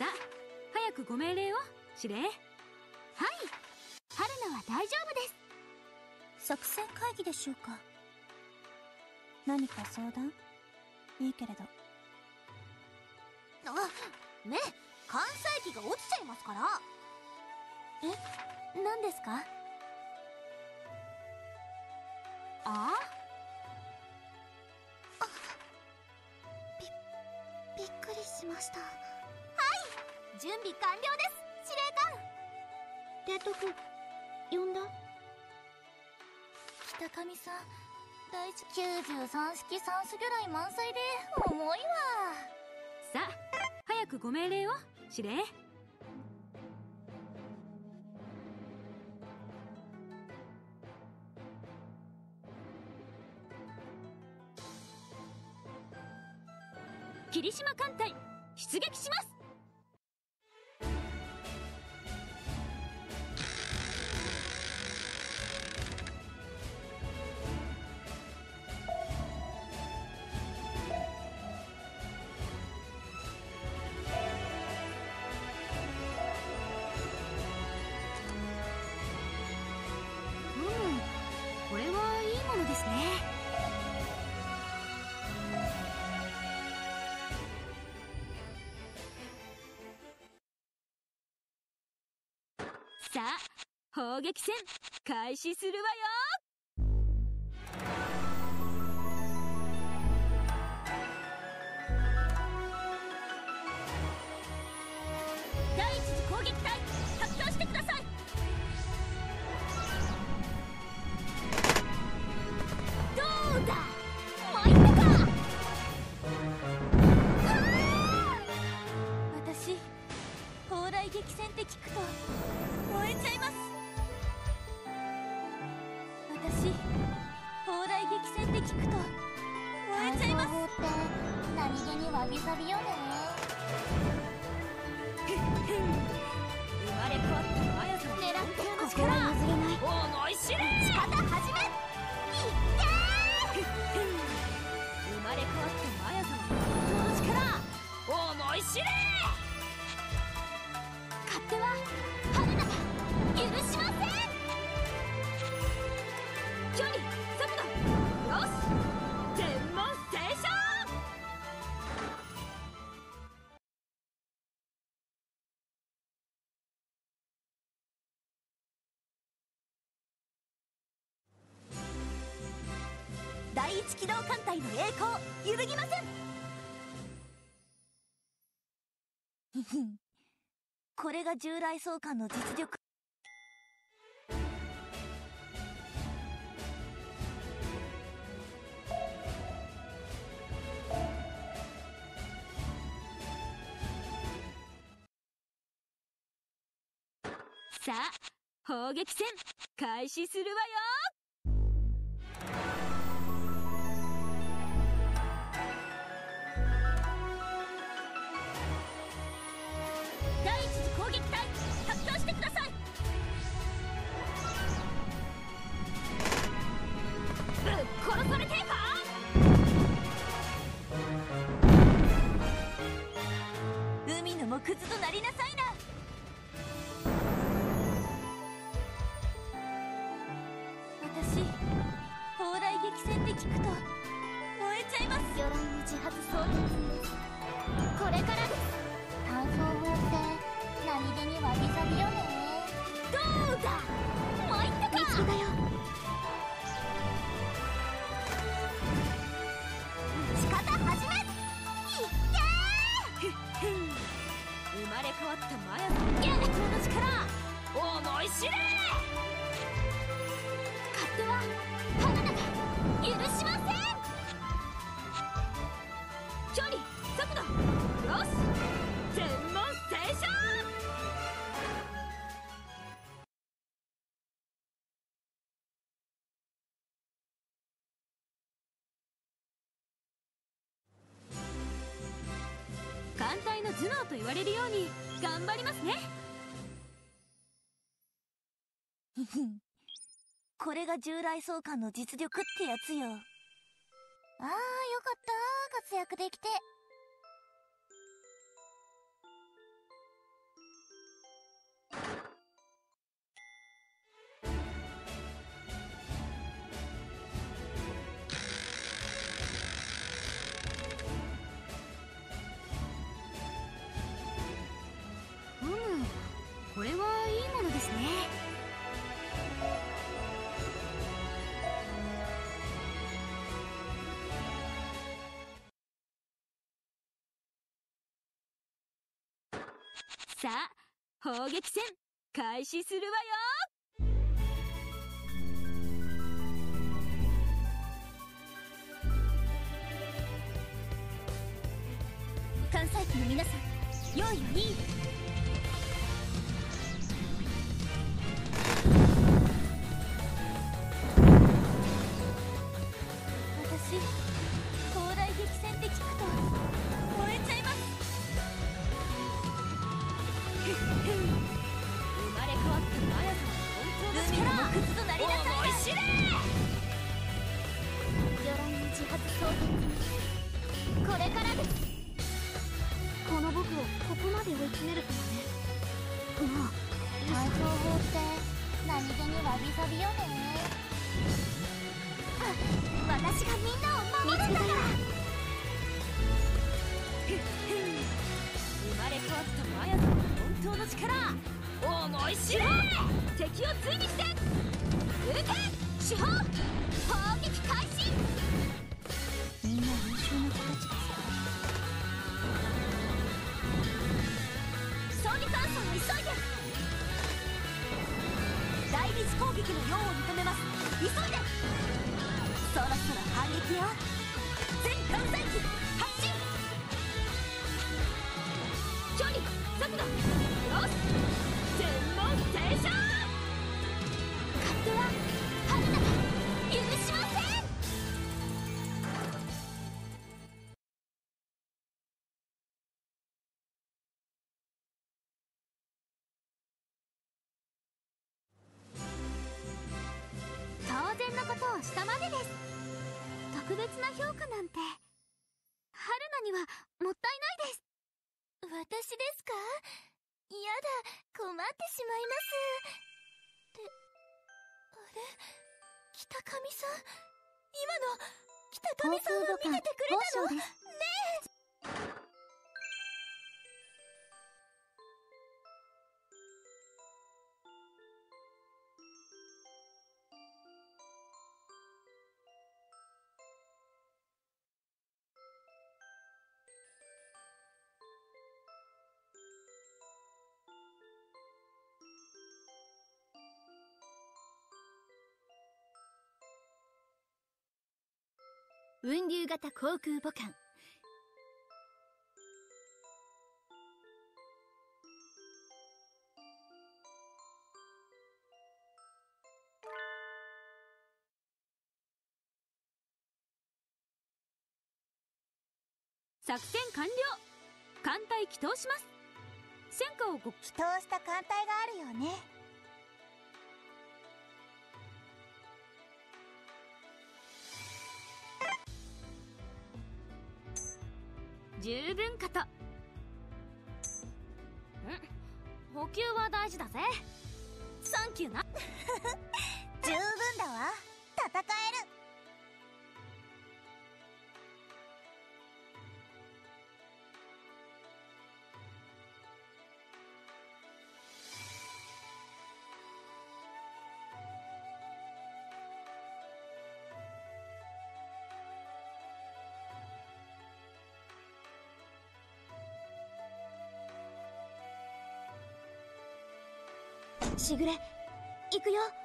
さあ、早くご命令を、司令。はい、春菜は大丈夫です。 作戦会議でしょうか。何か相談？いいけれど。 ね、関西機が落ちちゃいますから。 え、何ですか？ びっくりしました。はい、準備完了です、司令官。 提督、呼んだ？北上さん、大事。93式酸素魚雷満載で重いわ。 さあ、早くご命令を、司令。霧島艦隊出撃します。これはいいものですね。さあ、砲撃戦開始するわよ。第一次攻撃隊発表してください。どうだ、参ったか。 私、砲雷撃戦って聞くと燃えちゃいます。私、砲雷撃戦って聞くと燃えちゃいます。 砲って何気にわびさびよね。 生まれ変わったマヤさんの狙って本当の心力、 譲れない。 思い知れ。 力始め。いって生まれ変わったマヤさんの本当の力、思い知れ。 勝手は春菜が許しません。 距離、速度、よし、全問正勝。 第一機動艦隊の栄光揺るぎません。これが従来総監の実力。 さあ、砲撃戦開始するわよ。第一次攻撃隊発表してください。ぶっ殺されてえか。 海の藻くずとなりなさいな。私、砲雷撃戦って聞くと燃えちゃいます。 魚雷の自発装填済みです。これからです。炭素砲って何気にわびさびよね。 どうだ、参ったか。 見つけたよ。力始め。いって生まれ変わったマヤさんの本当の力、思い知れ。 勝手は春菜が許しません。 距離、速度、よし、全問正勝。艦隊の頭脳と言われるように頑張りますね。 これが従来総監の実力ってやつよ。 ああ、よかった、活躍できて。 さあ砲撃戦開始するわよ。 関西機の皆さん、用意はいい？私、東大激戦って聞くと燃えちゃいます。 生まれ変わったマヤさんの本当の力、 海の靴となりなさいな。 思い知れ。 魚雷の自発装填これからです。この僕をここまで追い詰めるとはね。まあ大砲法って何気にわびさびよね。私がみんなを守るんだから。 生まれ変わったマヤさんの本当の力、思い知れ。敵を追撃して撃て。主砲砲撃開始。 みんな優秀な子たちですか？ 将棋三層を急いで。大理石攻撃の用を認めます。急いで。そろそろ反撃よ。全艦載機発進。距離速度よし、全問停車。 勝手は春菜が許しません。当然のことをしたまでです。特別な評価なんて春菜にはもったいないです。私ですか？やだ、困ってしまいます。ってあれ、北上さん、今の北上さんは見ててくれたの？ねえ。 雲流型航空母艦。 作戦完了。艦隊起動します。戦果をご起動した艦隊があるよね。 十分かと。補給は大事だぜ。サンキューな。 十分だわ。戦える。しぐれ、行くよ。